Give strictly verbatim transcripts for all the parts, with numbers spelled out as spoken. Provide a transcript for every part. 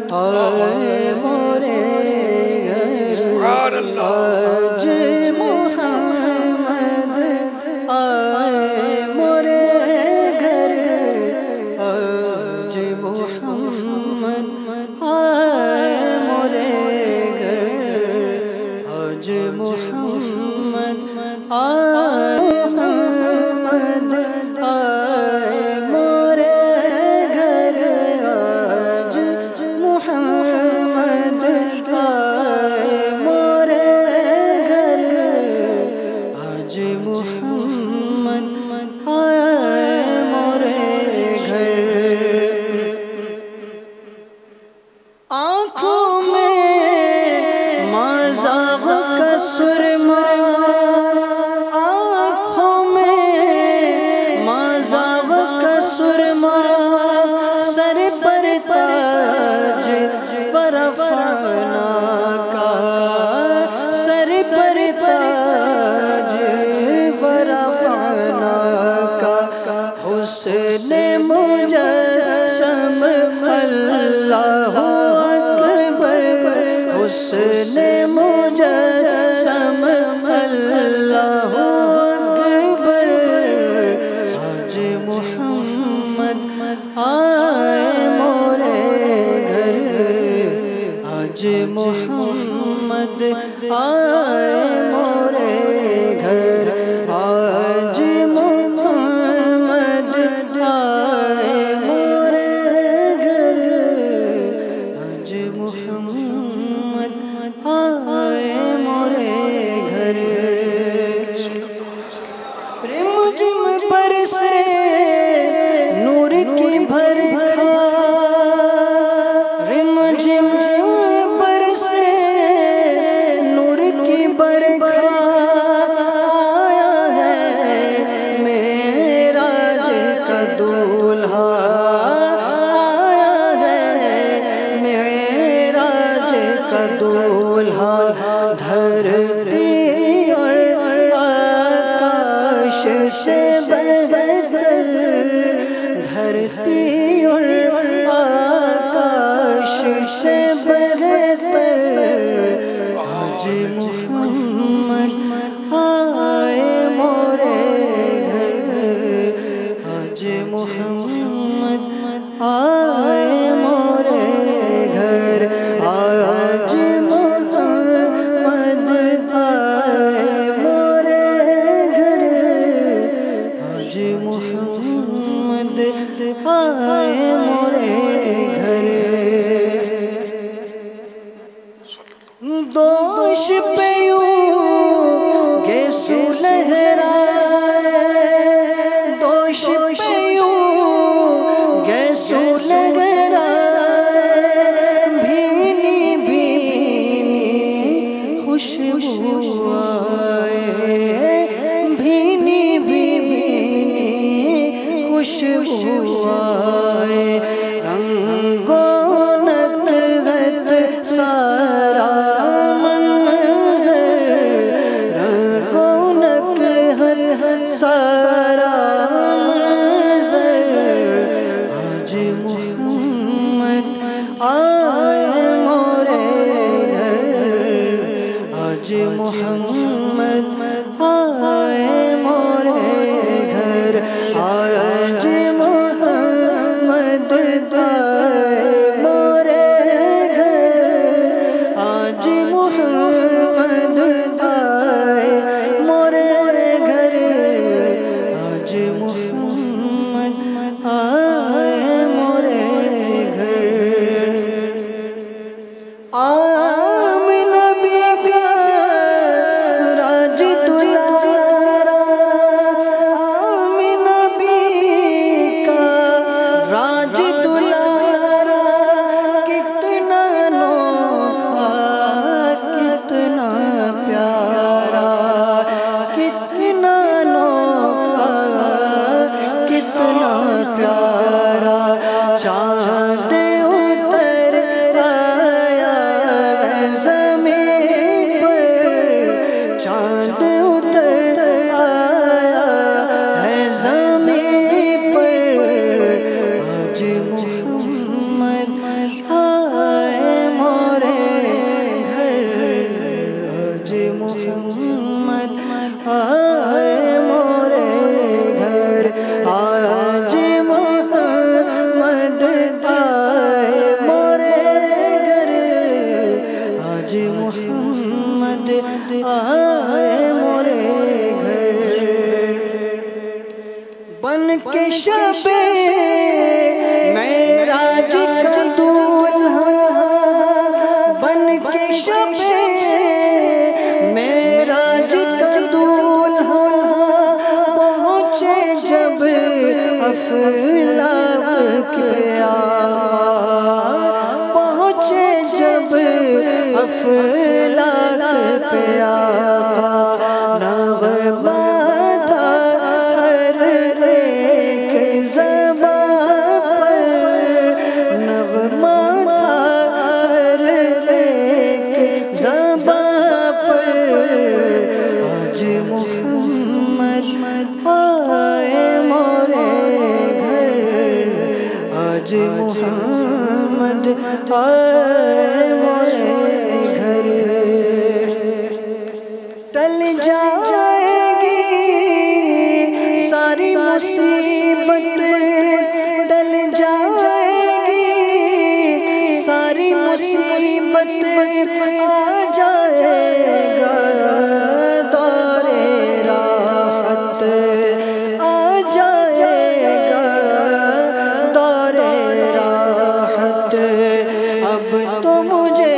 آئے مورے گھر آج محمد آئے مورے گھر آج محمد آئے مورے گھر آج محمد آئے محمد آئے مورے گھر آج محمد آئے مورے گھر آج محمد آئے مورے گھر آنکھوں میں مذاق کا سرما آنکھوں میں مذاق کا سرما سر پر تاج برفانہ کا سر پر تاج برفانہ کا حسن مجسم اللہ اکبر حسن مجسم اللہ اکبر آج محمد آئے مورے گھر آج محمد آئے مورے گھر آج محمد آئے مورے گھر آج محمد آئے مورے گھر رم جم پر سے نور کی بھر رم جم پر سے نور کی برکھا آیا ہے معراج کا دولہا آیا ہے معراج کا دولہا دھرتی اور آکاش سے بہتر دھرتی اور آکاش سے بہتر آج محمد آئے مورے گھر آج محمد آئے مورے گھر آج محمد آئے مورے گھر آج محمد آئے مورے گھر دوش پہ یوں گیسو لہرائے دوش پہ یوں گیسو لہرائے بھینی بھینی خوشبو آئے بھینی بھینی خوشبو آئے رنگوں نقط سارا منظر رنگوں نقط سارا منظر آج محمد آئے مورے گھر آج محمد آئے مورے گھر آج محمد آئے مورے گھر آج محمد آئے مورے گھر آج محمد آئے مورے گھر آمنہ بی بی راج دلارا آمنہ بی کا راج دلارا کتنا نوحہ کتنا پیارا کتنا نوحہ کتنا پیارا کے شب معراج کا دولہا، بن کے شب معراج کا دولہا، پہنچے جب افلاک کے آقا، پہنچے جب افلاک پہ آقا، نغمہ تھا ہر ایک زباں پر، نغمہ تھا ہر ایک زباں پر، آج محمد آئے مورے گھر، آج محمد آئے مورے گھر، ٹل جائے گی ساری مصیبت، ٹل جائے گی ساری مصیبت، آ جائے گا دور راحت، آ جائے گا دور راحت، اب تو مجھے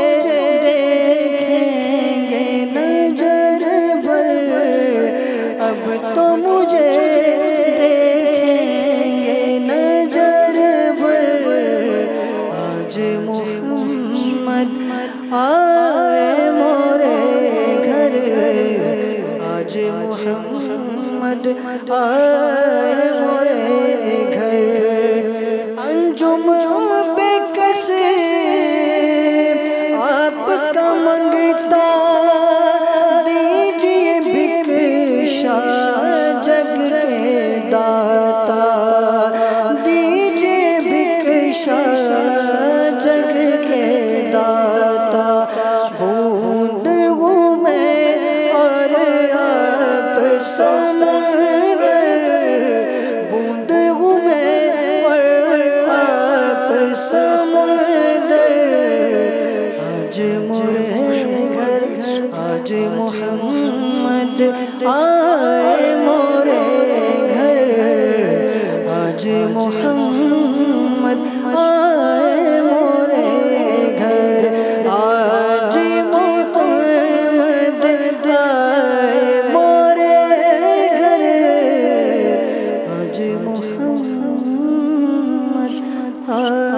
دیکھیں گے نظر بھر، اب تو مجھے دیکھیں گے نظر بھر، آج محمد آئے مورے گھر، آج محمد آئے مورے گھر، انجم بے کس آپ کا منگتا، دیجئے بھکشا جگ کے داتا، دیجئے بھکشا جگ کے داتا، بوند ہوں میں اور آپ سمندر، بوند ہوں میں اور آپ سمندر، آج مورے گھر، آج محمد آئے مورے گھر، آج محمد آئے مورے گھر، آج محمد آئے مورے گھر، آج محمد آئے